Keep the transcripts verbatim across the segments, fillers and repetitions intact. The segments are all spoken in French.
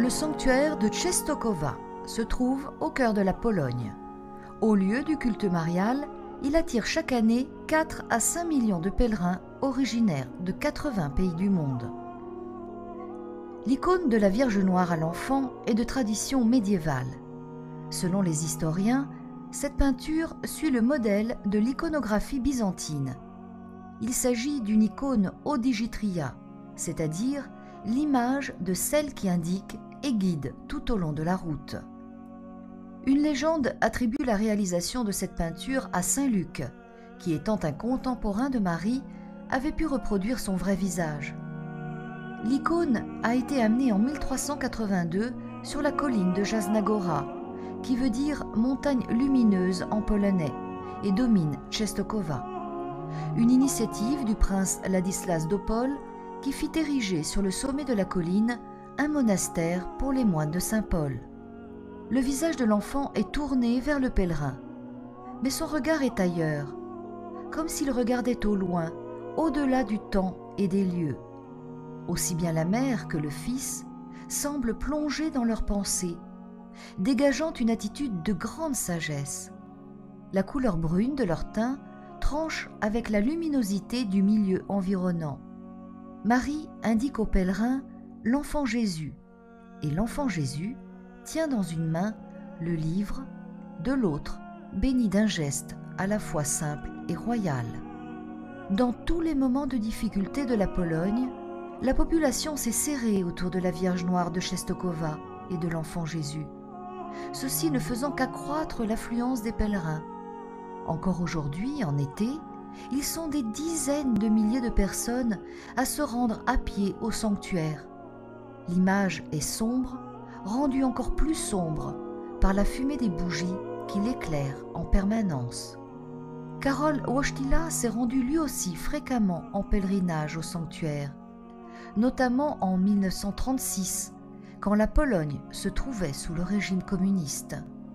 Le sanctuaire de Częstochowa se trouve au cœur de la Pologne. Au lieu du culte marial, il attire chaque année quatre à cinq millions de pèlerins originaires de quatre-vingts pays du monde. L'icône de la Vierge Noire à l'enfant est de tradition médiévale. Selon les historiens, cette peinture suit le modèle de l'iconographie byzantine. Il s'agit d'une icône odigitria, c'est-à-dire l'image de celle qui indique et guide tout au long de la route. Une légende attribue la réalisation de cette peinture à saint Luc, qui étant un contemporain de Marie, avait pu reproduire son vrai visage. L'icône a été amenée en mille trois cent quatre-vingt-deux sur la colline de Jasna Góra, qui veut dire montagne lumineuse en polonais, et domine Częstochowa. Une initiative du prince Ladislas d'Opole qui fit ériger sur le sommet de la colline un monastère pour les moines de Saint-Paul. Le visage de l'enfant est tourné vers le pèlerin, mais son regard est ailleurs, comme s'il regardait au loin, au-delà du temps et des lieux. Aussi bien la mère que le fils semblent plongés dans leurs pensées, dégageant une attitude de grande sagesse. La couleur brune de leur teint tranche avec la luminosité du milieu environnant. Marie indique au pèlerin l'enfant Jésus, et l'enfant Jésus tient dans une main le livre, de l'autre béni d'un geste à la fois simple et royal. Dans tous les moments de difficulté de la Pologne, la population s'est serrée autour de la Vierge Noire de Częstochowa et de l'enfant Jésus, ceci ne faisant qu'accroître l'affluence des pèlerins. Encore aujourd'hui, en été, ils sont des dizaines de milliers de personnes à se rendre à pied au sanctuaire. L'image est sombre, rendue encore plus sombre par la fumée des bougies qui l'éclairent en permanence. Karol Wojtyła s'est rendu lui aussi fréquemment en pèlerinage au sanctuaire, notamment en mille neuf cent trente-six, quand la Pologne se trouvait sous le régime communiste.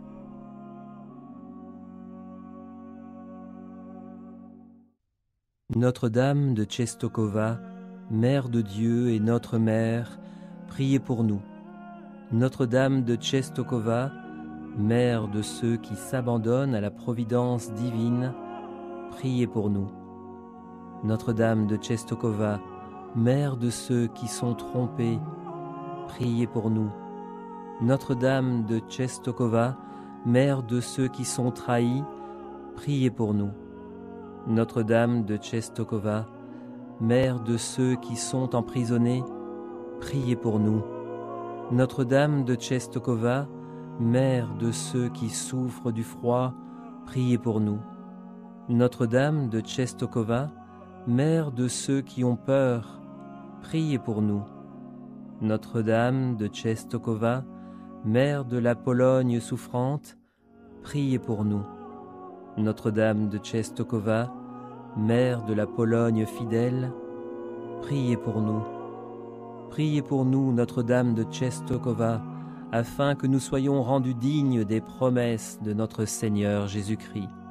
Notre-Dame de Częstochowa, Mère de Dieu et notre Mère, priez pour nous. Notre-Dame de Częstochowa, Mère de ceux qui s'abandonnent à la providence divine, priez pour nous. Notre-Dame de Częstochowa, Mère de ceux qui sont trompés, priez pour nous. Notre-Dame de Częstochowa, Mère de ceux qui sont trahis, priez pour nous. Notre-Dame de Częstochowa, Mère de ceux qui sont emprisonnés, priez pour nous. Notre-Dame de Częstochowa, Mère de ceux qui souffrent du froid, priez pour nous. Notre-Dame de Częstochowa, Mère de ceux qui ont peur, priez pour nous. Notre-Dame de Częstochowa, Mère de la Pologne souffrante, priez pour nous. Notre-Dame de Częstochowa, Mère de la Pologne fidèle, priez pour nous. Priez pour nous, Notre-Dame de Częstochowa, afin que nous soyons rendus dignes des promesses de notre Seigneur Jésus-Christ.